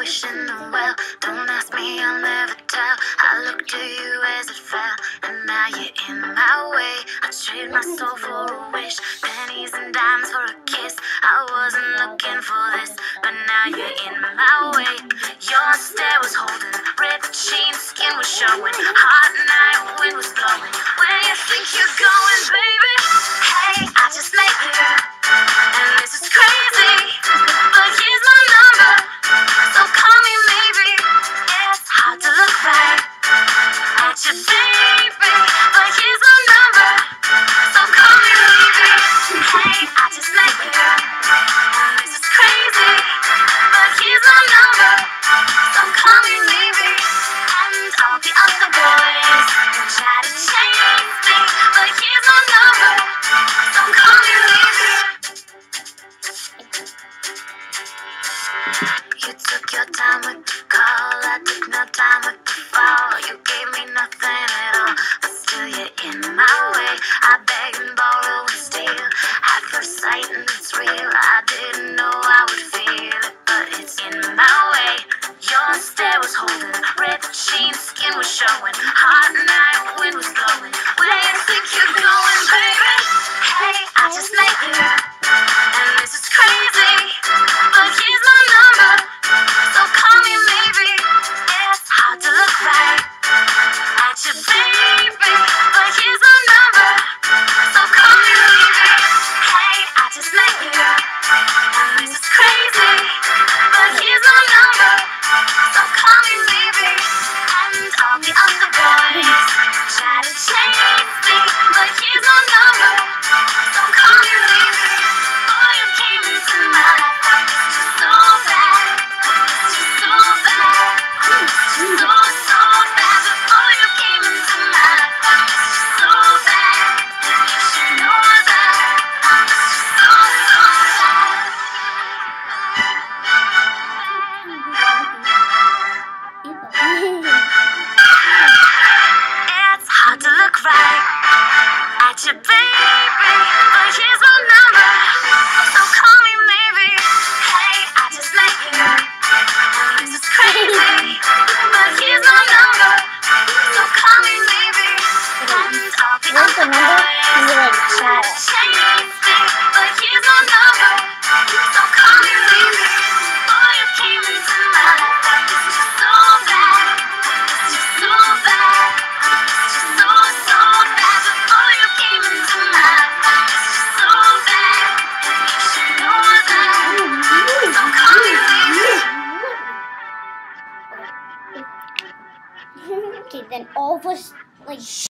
wishing them well. Don't ask me, I'll never tell. I looked to you as it fell, and now you're in my way. I trade my soul for a wish, pennies and dimes for a kiss. I wasn't looking for this, but now you're in my way. Your stare was holding, ripped jeans, skin was showing. Hot night, wind was blowing. Where you think you're going, baby? Hey, I just met you, and this is crazy, but here's my number, so call me maybe. It's hard to look right at you, baby, but here's my number, so call me maybe. Hey, I just met you, and this is crazy, but here's my number, so call me maybe. And all the other boys will try to change me, but here's my number, so call me maybe. You took your time with the call, I took no time with the fall. You gave me nothing at all, but still you're in my way. I beg and borrow and steal, at first sight and it's real. I didn't know I would feel it, but it's in my way. Your stare was holding, ripped jeans, skin was showing. Hot night, wind was blowing. Where you think you're going, baby? Hey, I just met you, and this is crazy, but here's my number, so call me maybe. It's hard to look right at you, baby, but here's my number, so call me maybe. Hey, I just met you, and this is crazy, but here's my number, so call me maybe. And all the other boys try to change me, but here's my number, so call me maybe. Boy, you came into my life, I missed you so bad, I missed you so bad, I missed you so, so bad. Before you came into my life, I missed you so bad, and you should know that I missed you so, so bad. It's hard to look right at you, baby, but here's my number, so call me maybe. Hey, I just met you, and this is crazy, but here's my number, so call me maybe. And all the other boys try to change me, but here's my number, so call me maybe. Boy, you came into my life, I missed you so bad, I missed you so bad, I missed you so, so bad. Before you came into my life, I missed you so bad, and you should know that, so call me maybe. Okay, then all of us, like...